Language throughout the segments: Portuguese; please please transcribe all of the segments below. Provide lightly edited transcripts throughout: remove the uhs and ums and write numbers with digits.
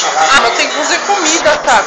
Ah, mas tem que fazer comida, tá?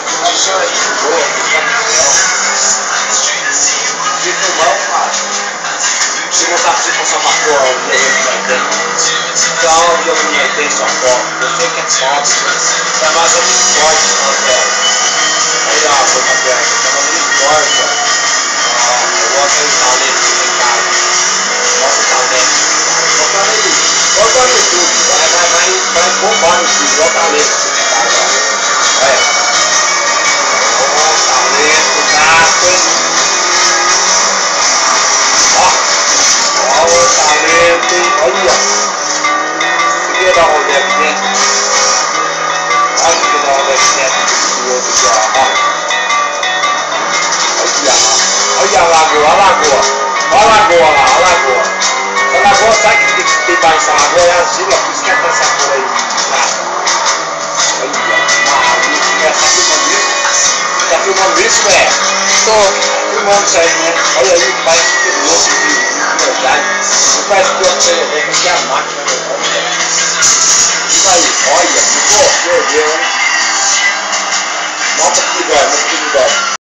Se botar pra você passar uma cor, então eu me tenho sua foto, eu sei que é pobre, trabalha muito forte no hotel. Aí ó, foi pra perto, trabalha muito forte, ó. Eu gosto de talento aqui em casa. Mostra o talento. Bota no YouTube, vai bombar no YouTube, olha o talento aqui em casa, ó. Olha. Olha o talento, gato, hein? Olha o talento, hein? Olha! Segura dar um rolê aqui dentro. Olha que dar um rolê aqui dentro do outro aqui, ó. Olha a lagoa, olha a lagoa. Olha a lagoa lá, olha a lagoa. Essa lagoa, sabe que tem embaixo dessa lagoa? É argila, por isso que é essa cor aí. Olha, maravilha. Tá filmando isso? Tá filmando isso, velho? Tô. Filmando isso aí, né? Olha aí, parece que tem louco de verdade. Não parece que eu tenho que aqui é a máquina, meu irmão. Isso aí, olha, pô, perdeu, hein? Mostra que me dói, mostra que me dói.